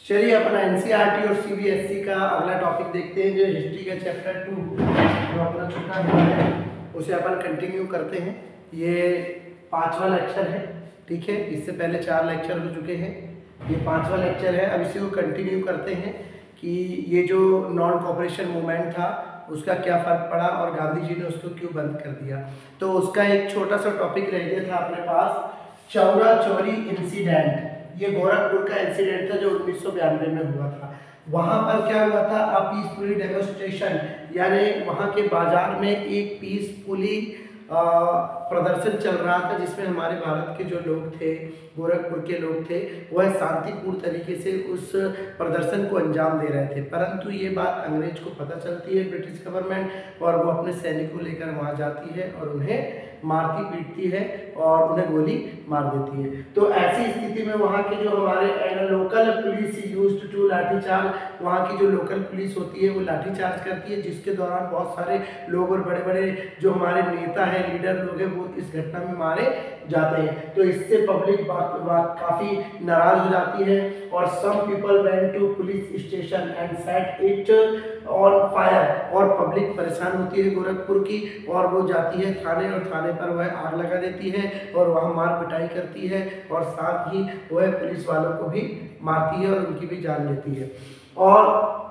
चलिए अपना एनसीईआरटी और सीबीएसई का अगला टॉपिक देखते हैं, जो हिस्ट्री का चैप्टर 2 जो अपना छुट्टा हुआ है उसे अपन कंटिन्यू करते हैं। ये 5वां लेक्चर है, ठीक है। इससे पहले 4 लेक्चर हो चुके हैं, ये 5वां लेक्चर है। अब इसी को कंटिन्यू करते हैं कि ये जो नॉन कोऑपरेशन मूवमेंट था उसका क्या फ़र्क पड़ा और गांधी जी ने उसको क्यों बंद कर दिया। तो उसका एक छोटा सा टॉपिक रह गया था अपने पास, चौरा चौरी इंसिडेंट। ये गोरखपुर का इंसिडेंट था जो 1992 में हुआ था। वहां पर क्या हुआ था, अ पीसफुली डेमोन्स्ट्रेशन, यानी वहां के बाजार में एक पीसफुली प्रदर्शन चल रहा था जिसमें हमारे भारत के जो लोग थे, गोरखपुर के लोग थे, वह शांतिपूर्ण तरीके से उस प्रदर्शन को अंजाम दे रहे थे। परंतु ये बात अंग्रेज को पता चलती है, ब्रिटिश गवर्नमेंट, और वो अपने सैनिकों लेकर वहाँ जाती है और उन्हें मारती पीटती है और उन्हें गोली मार देती है। तो ऐसी स्थिति में वहाँ के जो हमारे local police used to lathicharge, वहाँ की जो लोकल पुलिस होती है वो लाठीचार्ज करती है, जिसके दौरान बहुत सारे लोग और बड़े बड़े जो हमारे नेता है, लीडर लोग हैं, वो इस घटना में मारे जाते हैं। तो इससे पब्लिक काफ़ी नाराज हो जाती है और some people went to police station and set it on fire, और पब्लिक परेशान होती है गोरखपुर की और वो जाती है थाने और थाने पर वह आग लगा देती है और वहाँ मार पिटाई करती है और साथ ही वह पुलिस वालों को भी मारती है और उनकी भी जान लेती है। और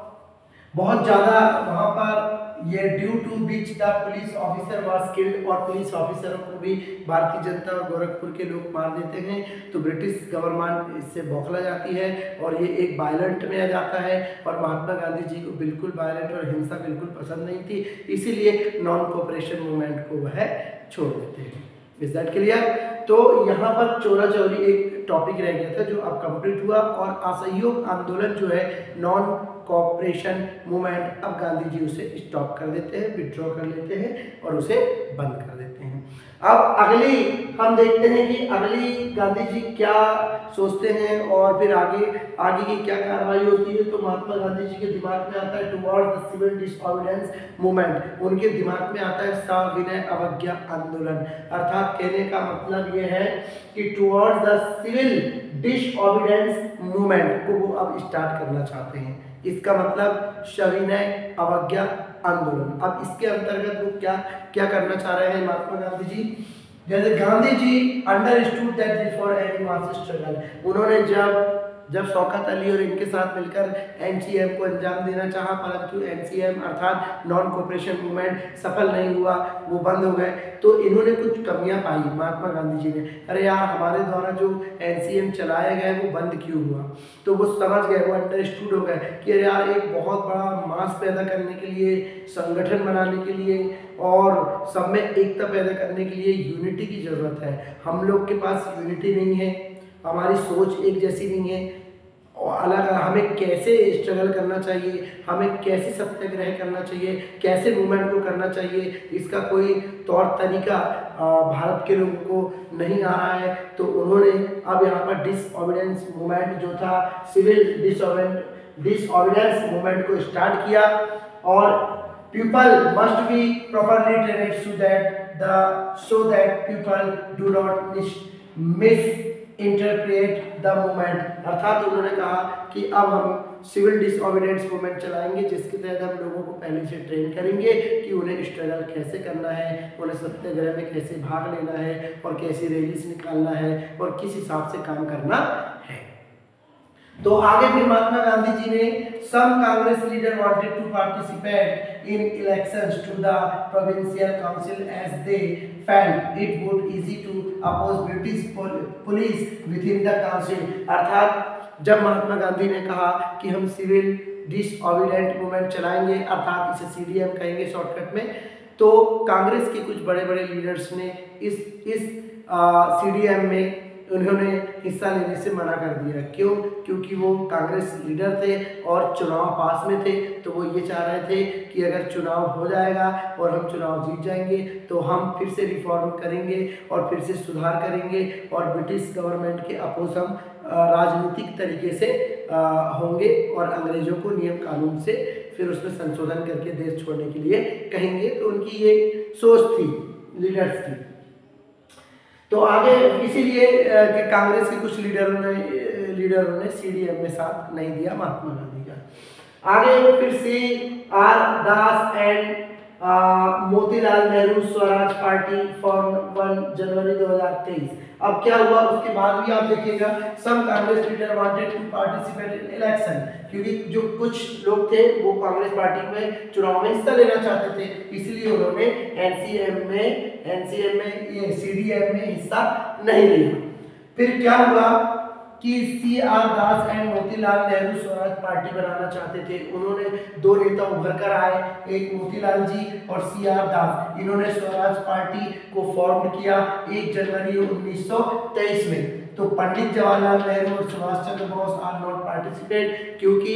बहुत ज़्यादा वहाँ पर ये due to which the police officer was killed, और पुलिस ऑफिसरों को भी भारतीय जनता और गोरखपुर के लोग मार देते हैं। तो ब्रिटिश गवर्नमेंट इससे बौखला जाती है और ये एक वायलेंट में आ जाता है और महात्मा गांधी जी को बिल्कुल वायलेंट और हिंसा बिल्कुल पसंद नहीं थी, इसीलिए नॉन कोऑपरेशन मूवमेंट को वह छोड़ देते हैं। Is that clear? तो यहाँ पर चौरा चौरी एक टॉपिक रह गया था जो अब कंप्लीट हुआ, और असहयोग आंदोलन जो है नॉन कोऑपरेशन मूवमेंट, अब गांधी जी उसे स्टॉप कर देते हैं, विड्रॉ कर लेते हैं और उसे बंद कर देते हैं। अब अगली हम देखते हैं कि अगली गांधी जी क्या सोचते हैं और फिर आगे की क्या कार्रवाई होती है। तो महात्मा गांधी जी के दिमाग में आता है towards the civil disobedience movement, उनके दिमाग में आता है सविनय अवज्ञा आंदोलन। अर्थात कहने का मतलब ये है कि towards the civil disobedience movement को वो अब स्टार्ट करना चाहते हैं। इसका मतलब सविनय अवज्ञा आंदोलन। अब इसके अंतर्गत वो क्या करना चाह रहे हैं महात्मा गांधी जी। जैसे Gandhi ji understood that before any mass struggle, उन्होंने जब शौकत अली और इनके साथ मिलकर एनसीएम को अंजाम देना चाहा, परंतु एनसीएम अर्थात नॉन कोऑपरेशन मूवमेंट सफल नहीं हुआ, वो बंद हो गए। तो इन्होंने कुछ कमियां पाई महात्मा गांधी जी ने, अरे यार हमारे द्वारा जो एनसीएम चलाया गया वो बंद क्यों हुआ। तो वो समझ गए, वो अंडरस्टूड हो गए कि अरे यार एक बहुत बड़ा मास पैदा करने के लिए, संगठन बनाने के लिए और सब में एकता पैदा करने के लिए यूनिटी की ज़रूरत है। हम लोग के पास यूनिटी नहीं है, हमारी सोच एक जैसी नहीं है, और अलग हमें कैसे स्ट्रगल करना चाहिए, हमें कैसे सत्याग्रह करना चाहिए, कैसे मूवमेंट को करना चाहिए, इसका कोई तौर तरीका भारत के लोगों को नहीं आ रहा है। तो उन्होंने अब यहाँ पर डिसऑबिडेंस मूवमेंट जो था, सिविल डिसऑबिडेंस मूवमेंट को स्टार्ट किया, और people must be properly trained so that people do not miss interpret the movement. अर्थात उन्होंने कहा कि अब हम सिविल डिसऑबिडेंस मूवमेंट चलाएंगे, जिसके तहत हम लोगों को पहले से ट्रेन करेंगे कि उन्हें स्ट्रगल कैसे करना है, उन्हें सत्याग्रह में कैसे भाग लेना है और कैसी रैलीज निकालना है और किस हिसाब से काम करना है। तो आगे फिर महात्मा गांधी जी ने some Congress leader wanted to participate in elections to the provincial council as they felt it would easy to oppose British police within the council। अर्थात जब महात्मा गांधी ने कहा कि हम सिविल डिसऑबिडेंट मूवमेंट चलाएंगे, अर्थात इसे सीडीएम कहेंगे शॉर्टकट में, तो कांग्रेस के कुछ बड़े बड़े लीडर्स ने इस सीडीएम में उन्होंने हिस्सा लेने से मना कर दिया। क्यों? क्योंकि वो कांग्रेस लीडर थे और चुनाव पास में थे, तो वो ये चाह रहे थे कि अगर चुनाव हो जाएगा और हम चुनाव जीत जाएंगे तो हम फिर से रिफॉर्म करेंगे और फिर से सुधार करेंगे और ब्रिटिश गवर्नमेंट के अपोज हम राजनीतिक तरीके से होंगे और अंग्रेजों को नियम कानून से फिर उसमें संशोधन करके देश छोड़ने के लिए कहेंगे। तो उनकी ये सोच थी लीडर्स की। तो आगे इसीलिए कांग्रेस के कुछ लीडरों ने CDM में साथ नहीं दिया महात्मा गांधी का। आगे फिर CR Das and Motilal Nehru Swaraj party form 1 January 2023। अब क्या हुआ उसके बाद भी आप देखिएगा some Congress leader wanted to participate in election, क्योंकि जो कुछ लोग थे वो कांग्रेस पार्टी में चुनाव में हिस्सा लेना चाहते थे, इसलिए उन्होंने NCM में ये CDM में हिस्सा नहीं लिया। फिर क्या हुआ कि CR Das and Motilal Nehru Swaraj party बनाना चाहते थे। उन्होंने दो नेता उभर कर आए, एक मोतीलाल जी और CR दास। इन्होंने स्वराज पार्टी को फॉर्म किया 1 जनवरी 1923 में। तो पंडित जवाहरलाल नेहरू और Subhash Chandra Bose are not participate, क्योंकि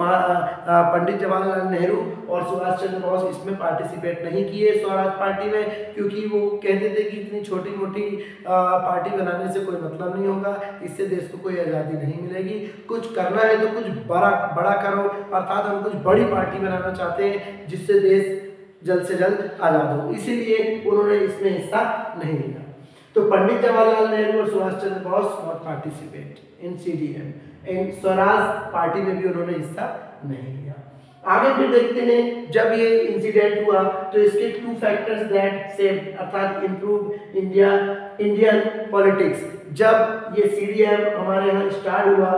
पंडित जवाहरलाल नेहरू और सुभाष चंद्र बोस इसमें पार्टिसिपेट नहीं किए स्वराज पार्टी में, क्योंकि वो कहते थे कि इतनी छोटी मोटी पार्टी बनाने से कोई मतलब नहीं होगा, इससे देश को कोई आज़ादी नहीं मिलेगी, कुछ करना है तो कुछ बड़ा करो, अर्थात हम कुछ बड़ी पार्टी बनाना चाहते हैं जिससे देश जल्द से जल्द आज़ाद हो, इसीलिए उन्होंने इसमें हिस्सा नहीं लिया। तो पंडित जवाहरलाल नेहरू और Subhash Chandra Bose not participate in CDM, in Swaraj party में भी उन्होंने हिस्सा नहीं लिया। आगे फिर देखते हैं जब ये इंसिडेंट हुआ तो इसके 2 फैक्टर्स दैट सेव अर्थात इम्प्रूव इंडियन पॉलिटिक्स। जब ये CDM हमारे यहाँ स्टार्ट हुआ,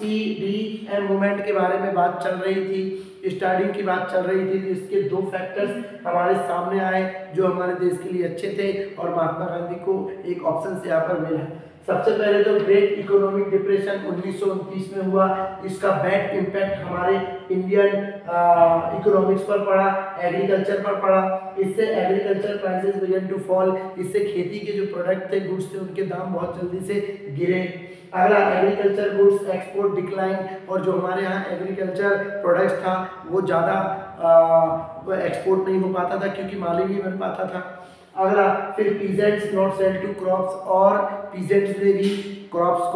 CDM मूवमेंट के बारे में बात चल रही थी, स्टार्टिंग की बात चल रही थी, इसके 2 फैक्टर्स हमारे सामने आए जो हमारे देश के लिए अच्छे थे और महात्मा गांधी को एक ऑप्शन से यहाँ पर मिला। सबसे पहले तो ग्रेट इकोनॉमिक डिप्रेशन 1929 में हुआ, इसका बैड इम्पैक्ट हमारे इंडियन इकोनॉमिक्स पर पड़ा, एग्रीकल्चर पर पड़ा। इससे agriculture prices began to fall, इससे खेती के जो प्रोडक्ट थे, गुड्स थे, उनके दाम बहुत जल्दी से गिरे। अगला एग्रीकल्चर गुड्स एक्सपोर्ट डिक्लाइन, और जो हमारे यहाँ एग्रीकल्चर प्रोडक्ट्स था वो ज़्यादा एक्सपोर्ट नहीं हो पाता था क्योंकि माल ही नहीं बन पाता था। अगला फिर peasants not sell to crops, और पीजेंट्स ने भी क्रॉप्स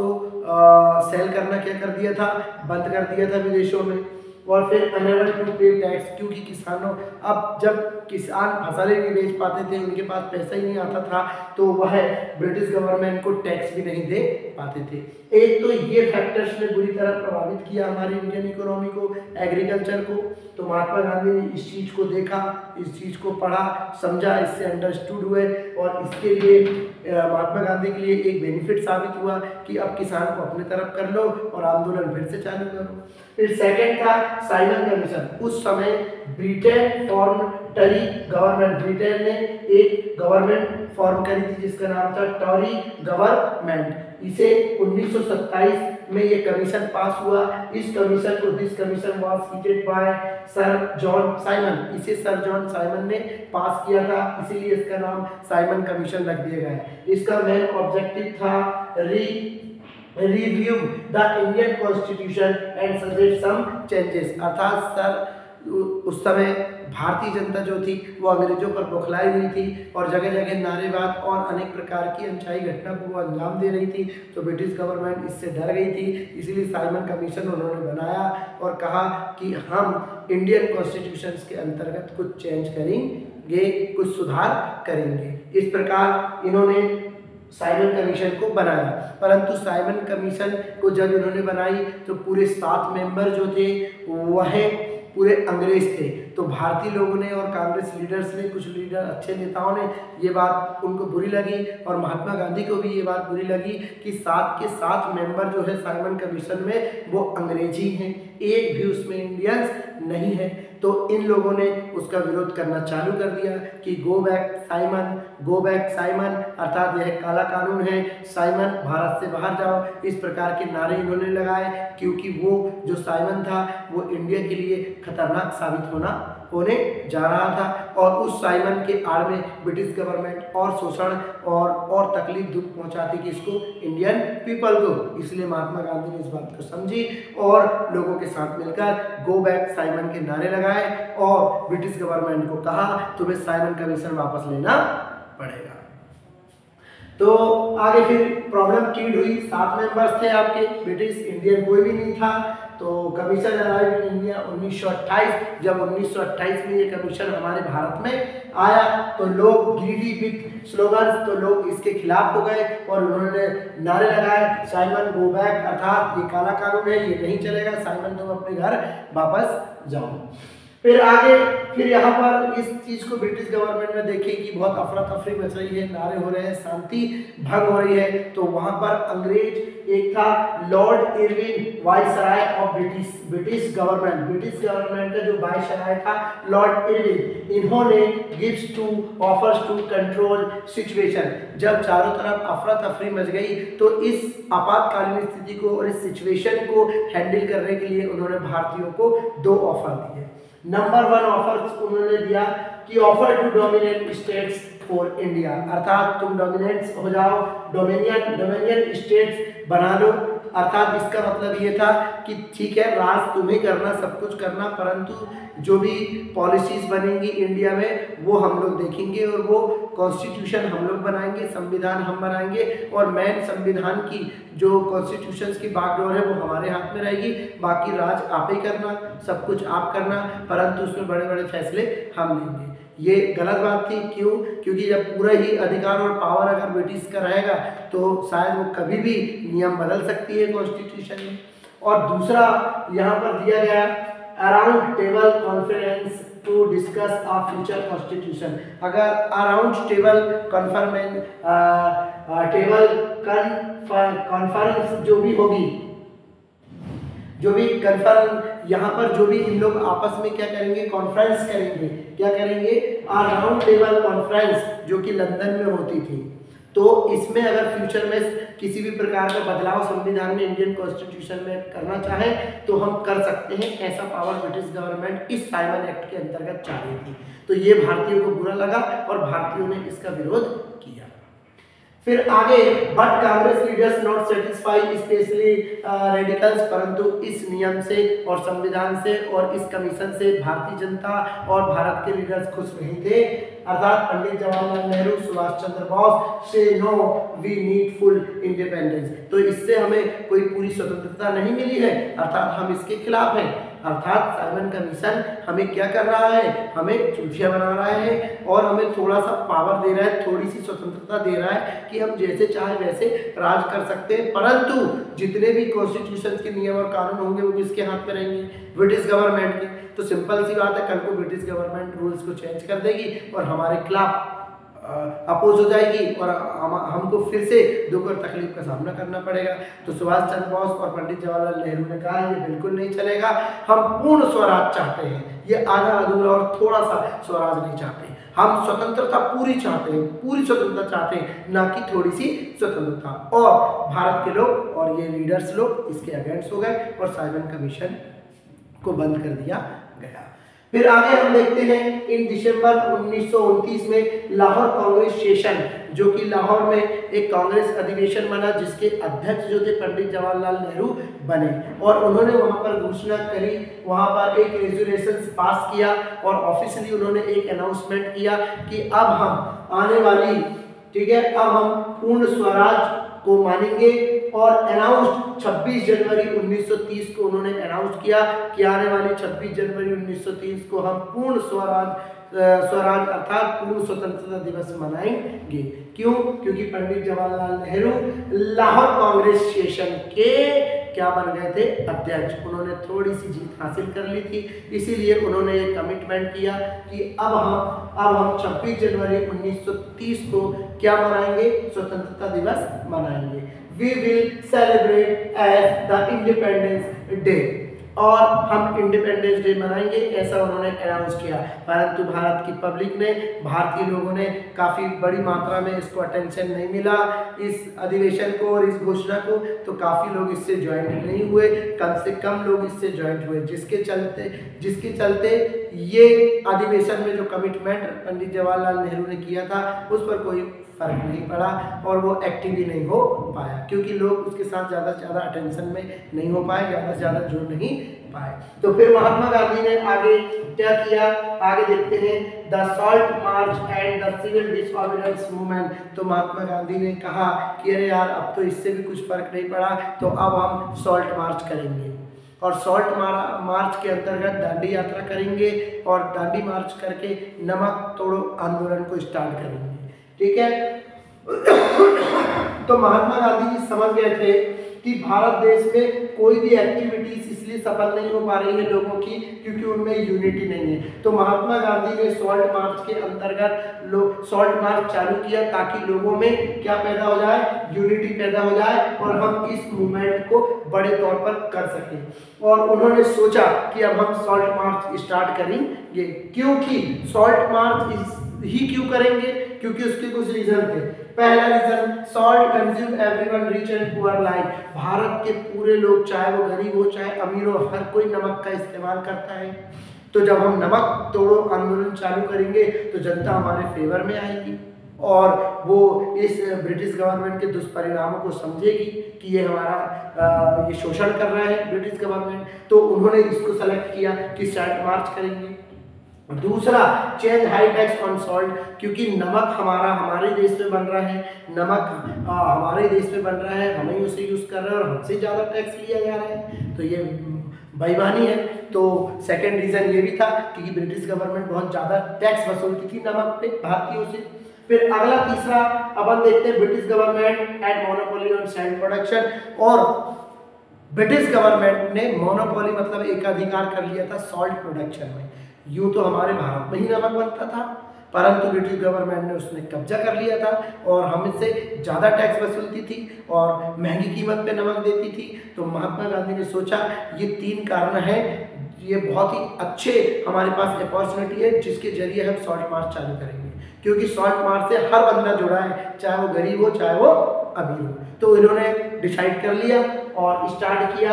को सेल करना क्या कर दिया था, बंद कर दिया था विदेशों में। और फिर अनेबल टू पे टैक्स, क्योंकि किसानों, अब जब किसान फसलें नहीं बेच पाते थे, उनके पास पैसा ही नहीं आता था, तो वह ब्रिटिश गवर्नमेंट को टैक्स भी नहीं दे पाते थे। एक तो ये फैक्टर्स ने बुरी तरह प्रभावित किया हमारी इंडियन इकोनॉमी को, एग्रीकल्चर को। तो महात्मा गांधी ने इस चीज़ को देखा, इस चीज़ को पढ़ा, समझा, इससे अंडरस्टूड हुए, और इसके लिए महात्मा गांधी के लिए एक बेनिफिट साबित हुआ कि अब किसान को अपने तरफ कर लो और आंदोलन फिर से चालू करो। फिर सेकेंड था साइमन कमीशन। उस समय Britain form Tory government, Britain ने एक गवर्नमेंट फॉर्म करी थी जिसका नाम था टॉरी गवर्नमेंट। इसे 1927 में ये कमीशन पास हुआ। इस कमीशन को, this commission was headed by sir John Simon, इसे सर जॉन साइमन ने पास किया था, इसीलिए इसका नाम साइमन कमीशन रख दिया गया है। इसका मेन ऑब्जेक्टिव था review the Indian constitution and suggest some changes, अर्थात सर उस समय भारतीय जनता जो थी वो अंग्रेजों पर बौखलाई हुई थी और जगह जगह नारेबाग और अनेक प्रकार की अनचाही घटना को वो अंजाम दे रही थी। तो ब्रिटिश गवर्नमेंट इससे डर गई थी, इसलिए साइमन कमीशन उन्होंने बनाया और कहा कि हम इंडियन कॉन्स्टिट्यूशन के अंतर्गत कुछ चेंज करेंगे, कुछ सुधार करेंगे। इस प्रकार इन्होंने साइमन कमीशन को बनाया। परंतु साइमन कमीशन को जब इन्होंने बनाई तो पूरे 7 मेंबर जो थे वह पूरे अंग्रेज थे। तो भारतीय लोगों ने और कांग्रेस लीडर्स ने, कुछ लीडर अच्छे नेताओं ने ये बात उनको बुरी लगी और महात्मा गांधी को भी ये बात बुरी लगी कि 7 के 7 मेंबर जो है साइमन कमीशन में वो अंग्रेजी हैं, एक भी उसमें इंडियंस नहीं है। तो इन लोगों ने उसका विरोध करना चालू कर दिया कि go back Simon, go back Simon, अर्थात यह काला कानून है, साइमन भारत से बाहर जाओ। इस प्रकार के नारे इन्होंने लगाए क्योंकि वो जो साइमन था वो इंडिया के लिए खतरनाक साबित होने जा रहा था और उस साइमन के आड़ में ब्रिटिश गवर्नमेंट और शोषण और तकलीफ दुख पहुंचाती कि इसको इंडियन पीपल को। इसलिए महात्मा गांधी ने इस बात को समझी और लोगों के साथ मिलकर गो बैक साइमन के नारे लगाए और ब्रिटिश गवर्नमेंट को कहा तुम्हें साइमन कमीशन वापस लेना पड़ेगा। तो आगे फिर प्रॉब्लम क्रिएट हुई। 7 मेंबर्स थे आपके, ब्रिटिश इंडियन कोई भी नहीं था। तो कमीशन अराइव इन इंडिया 1928। जब 1928 में ये कमीशन हमारे भारत में आया तो लोग ग्रीडी विथ स्लोगन्स, तो लोग इसके खिलाफ हो गए और उन्होंने नारे लगाए साइमन गो बैक, अर्थात ये काला कानून है, ये नहीं चलेगा, साइमन तुम अपने घर वापस जाओ। फिर आगे फिर यहाँ पर इस चीज को ब्रिटिश गवर्नमेंट में देखें कि बहुत अफरा तफरी मच रही है, नारे हो रहे हैं, शांति भंग हो रही है, तो वहां पर अंग्रेज एक था Lord Irwin viceroy of British government का जो वाइसराय था लॉर्ड इरविन, इन्होंने gives two offers to control situation. जब चारों तरफ अफरा तफरी मच गई तो इस आपातकालीन स्थिति को और इस सिचुएशन को हैंडल करने के लिए उन्होंने भारतीयों को 2 ऑफर दिए। नंबर 1 ऑफर उन्होंने दिया कि offer to dominate states for India, अर्थात तुम डोमिनेंट्स हो जाओ, डोमिनियन स्टेट्स बना लो। अर्थात इसका मतलब ये था कि ठीक है राज तुम्हें करना, सब कुछ करना, परंतु जो भी पॉलिसीज बनेंगी इंडिया में वो हम लोग देखेंगे और वो कॉन्स्टिट्यूशन हम लोग बनाएंगे, संविधान हम बनाएंगे और मेन संविधान की जो कॉन्स्टिट्यूशंस की बागडोर है वो हमारे हाथ में रहेगी, बाकी राज आप ही करना, सब कुछ आप करना, परंतु उसमें बड़े बड़े फैसले हम लेंगे। ये गलत बात थी। क्यों? क्योंकि जब पूरा ही अधिकार और पावर अगर ब्रिटिश का रहेगा तो शायद वो कभी भी नियम बदल सकती है कॉन्स्टिट्यूशन में। और दूसरा यहाँ पर दिया गया around table conference to discuss a future constitution. अगर अराउंड टेबल कॉन्फ्रेंस जो भी होगी, जो भी कन्फर्म यहाँ पर जो भी इन लोग आपस में क्या करेंगे, कॉन्फ्रेंस करेंगे, क्या करेंगे, राउंड टेबल कॉन्फ्रेंस जो कि लंदन में होती थी। तो इसमें अगर फ्यूचर में किसी भी प्रकार का बदलाव संविधान में इंडियन कॉन्स्टिट्यूशन में करना चाहे तो हम कर सकते हैं, ऐसा पावर ब्रिटिश गवर्नमेंट इस साइमन एक्ट के अंतर्गत चाह रही थी। तो ये भारतीयों को बुरा लगा और भारतीयों ने इसका विरोध किया। फिर आगे but Congress leaders not satisfy specially radicals, परंतु इस नियम से और संविधान से और इस कमीशन से भारतीय जनता और भारत के लीडर्स खुश नहीं थे। अर्थात पंडित जवाहरलाल नेहरू, सुभाष चंद्र बोस से no we need full independence, तो इससे हमें कोई पूरी स्वतंत्रता नहीं मिली है, अर्थात हम इसके खिलाफ हैं। अर्थात साइमन कमीशन हमें क्या कर रहा है, हमें चूतिया बना रहा है और हमें थोड़ा सा पावर दे रहा है, थोड़ी सी स्वतंत्रता दे रहा है कि हम जैसे चाहे वैसे राज कर सकते हैं, परंतु जितने भी कॉन्स्टिट्यूशन के नियम और कानून होंगे वो किसके हाथ में रहेंगे, ब्रिटिश गवर्नमेंट के। तो सिंपल सी बात है, कल को ब्रिटिश गवर्नमेंट रूल्स को चेंज कर देगी और हमारे खिलाफ अपोज हो जाएगी और हमको फिर से दुख और तकलीफ का सामना करना पड़ेगा। तो सुभाष चंद्र बोस और पंडित जवाहरलाल नेहरू ने कहा ये बिल्कुल नहीं चलेगा, हम पूर्ण स्वराज चाहते हैं, ये आधा अधूरा और थोड़ा सा स्वराज नहीं चाहते, हम स्वतंत्रता पूरी चाहते हैं, पूरी स्वतंत्रता चाहते हैं, ना कि थोड़ी सी स्वतंत्रता। और भारत के लोग और ये लीडर्स लोग इसके अगेंस्ट हो गए और साइमन कमीशन को बंद कर दिया गया। फिर आगे हम देखते हैं इन दिसंबर 1929 में लाहौर कांग्रेस सेशन, जो कि लाहौर में एक कांग्रेस अधिवेशन बना जिसके अध्यक्ष जो थे पंडित जवाहरलाल नेहरू बने और उन्होंने वहां पर घोषणा करी, वहां पर एक रेजोल्यूशन पास किया और ऑफिशियली उन्होंने एक अनाउंसमेंट किया कि अब हम आने वाली, ठीक है, अब हम पूर्ण स्वराज को मानेंगे और अनाउंस्ड 26 जनवरी 1930 को उन्होंने अनाउंस किया कि आने वाली 26 जनवरी 1930 को हम पूर्ण स्वराज अर्थात पूर्ण स्वतंत्रता दिवस मनाएंगे। क्यों? क्योंकि पंडित जवाहरलाल नेहरू लाहौर कांग्रेस सेशन के क्या बन गए थे, अध्यक्ष। उन्होंने थोड़ी सी जीत हासिल कर ली थी, इसीलिए उन्होंने ये कमिटमेंट किया कि अब हम 26 जनवरी 1930 को क्या मनाएंगे, स्वतंत्रता दिवस मनाएंगे। We will celebrate as the Independence Day, और हम इंडिपेंडेंस डे मनाएंगे, ऐसा उन्होंने अनाउंस किया। परंतु भारत की पब्लिक ने, भारतीय लोगों ने काफ़ी बड़ी मात्रा में इसको अटेंशन नहीं मिला, इस अधिवेशन को और इस घोषणा को, तो काफ़ी लोग इससे ज्वाइंट नहीं हुए, कम से कम लोग इससे ज्वाइंट हुए, जिसके चलते ये अधिवेशन में जो कमिटमेंट पंडित जवाहरलाल नेहरू ने किया था उस पर कोई फर्क नहीं पड़ा और वो एक्टिव ही नहीं हो पाया, क्योंकि लोग उसके साथ ज़्यादा से ज़्यादा अटेंशन में नहीं हो पाए, ज़्यादा से ज़्यादा जोड़ नहीं पाए। तो फिर महात्मा गांधी ने आगे क्या किया, आगे देखते हैं the salt march and the civil disorders movement. तो महात्मा गांधी ने कहा कि अरे यार अब तो इससे भी कुछ फर्क नहीं पड़ा, तो अब हम सॉल्ट मार्च करेंगे। और सॉल्ट मार्च के अंतर्गत दांडी यात्रा करेंगे और दांडी मार्च करके नमक तोड़ो आंदोलन को स्टार्ट करेंगे। ठीक है। तो महात्मा गांधी जी समझ गए थे कि भारत देश में कोई भी एक्टिविटीज इसलिए सफल नहीं हो पा रही है लोगों की क्योंकि उनमें यूनिटी नहीं है। तो महात्मा गांधी ने सॉल्ट मार्च के अंतर्गत सॉल्ट मार्च चालू किया ताकि लोगों में क्या पैदा हो जाए, यूनिटी पैदा हो जाए और हम इस मूवमेंट को बड़े तौर पर कर सकें। और उन्होंने सोचा कि अब हम सॉल्ट मार्च स्टार्ट करेंगे। क्योंकि सॉल्ट मार्च ही क्यों करेंगे? क्योंकि उसके कुछ रीजन थे। पहला reason, salt consume everyone rich and poor like. Bharat के पूरे लोग चाहे वो गरीब हो चाहे अमीर हो, हर कोई नमक का इस्तेमाल करता है। तो जब हम नमक तोड़ो आंदोलन चालू करेंगे तो जनता हमारे फेवर में आएगी और वो इस ब्रिटिश गवर्नमेंट के दुष्परिणामों को समझेगी कि ये हमारा ये शोषण कर रहा है ब्रिटिश गवर्नमेंट। तो उन्होंने इसको सेलेक्ट किया कि सॉल्ट मार्च करेंगे। दूसरा, change high tax on salt, क्योंकि नमक हमारे देश में बन रहा है, नमक हमारे देश में बन रहा है, हम ही उसे यूज कर रहे हैं और हमसे ज़्यादा टैक्स लिया जा रहा है, तो ये बेईमानी है। तो सेकंड रीजन ये भी था कि ब्रिटिश गवर्नमेंट बहुत ज़्यादा टैक्स वसूलती थी नमक पे भारतीयों से। फिर अगला तीसरा अपन देखते हैं, British government and monopoly on sand production. और ब्रिटिश गवर्नमेंट ने मोनोपोली मतलब एकाधिकार कर लिया था सॉल्ट प्रोडक्शन में। यूँ तो हमारे भारत में ही नमक बनता था, परंतु ब्रिटिश गवर्नमेंट ने उसने कब्जा कर लिया था और हमसे ज़्यादा टैक्स वसूलती थी और महंगी कीमत पे नमक देती थी। तो महात्मा गांधी ने सोचा ये 3 कारण हैं, ये बहुत ही अच्छे हमारे पास अपॉर्चुनिटी है जिसके जरिए हम सॉल्ट मार्च चालू करेंगे, क्योंकि सॉल्ट मार्च से हर बंदा जुड़ा है, चाहे वो गरीब हो चाहे वो अमीर हो। तो इन्होंने डिसाइड कर लिया और स्टार्ट किया।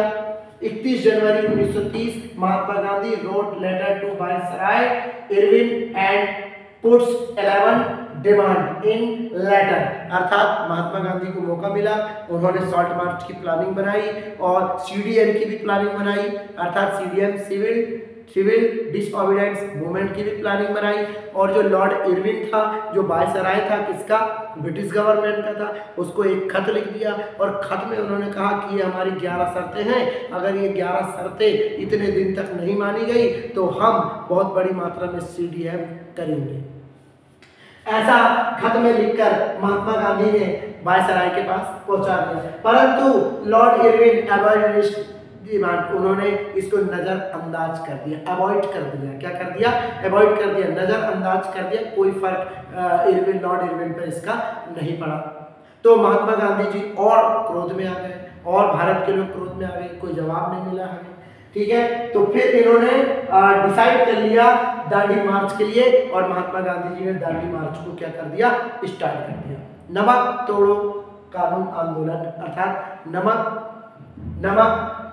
31 January 1930 Mahatma Gandhi wrote letter to viceroy Irwin and puts 11 demand in letter, अर्थात महात्मा गांधी को मौका मिला, उन्होंने सॉल्ट मार्च की प्लानिंग बनाई और सीडीएम की भी प्लानिंग बनाई, अर्थात सीडीएम सिविल डिसओबीडियंस मूवमेंट की भी प्लानिंग बनाई। और जो लॉर्ड इरविन था, जो वायसराय था किसका, ब्रिटिश गवर्नमेंट का था, उसको एक खत लिख दिया और खत में उन्होंने कहा कि ये हमारी 11 शर्तें हैं, अगर ये 11 शर्तें इतने दिन तक नहीं मानी गई तो हम बहुत बड़ी मात्रा में सीडीएम करेंगे। ऐसा खत में लिखकर महात्मा गांधी ने वायसराय के पास पहुंचा दिया, परंतु लॉर्ड इरविन अवॉइड डिमांड, उन्होंने इसको नजरअंदाज कर दिया, अवॉइड कर दिया। क्या कर दिया? अवॉइड कर दिया, नजरअंदाज कर दिया। कोई फर्क लॉर्ड इरविन पर इसका नहीं पड़ा। तो महात्मा गांधी जी और क्रोध में आ गए और भारत के लोग क्रोध में आ गए, कोई जवाब नहीं मिला हमें। ठीक है, तो फिर इन्होंने डिसाइड कर लिया दांडी मार्च के लिए और महात्मा गांधी जी ने दांडी मार्च को क्या कर दिया, स्टार्ट कर दिया। नमक तोड़ो कानून आंदोलन, अर्थात नमक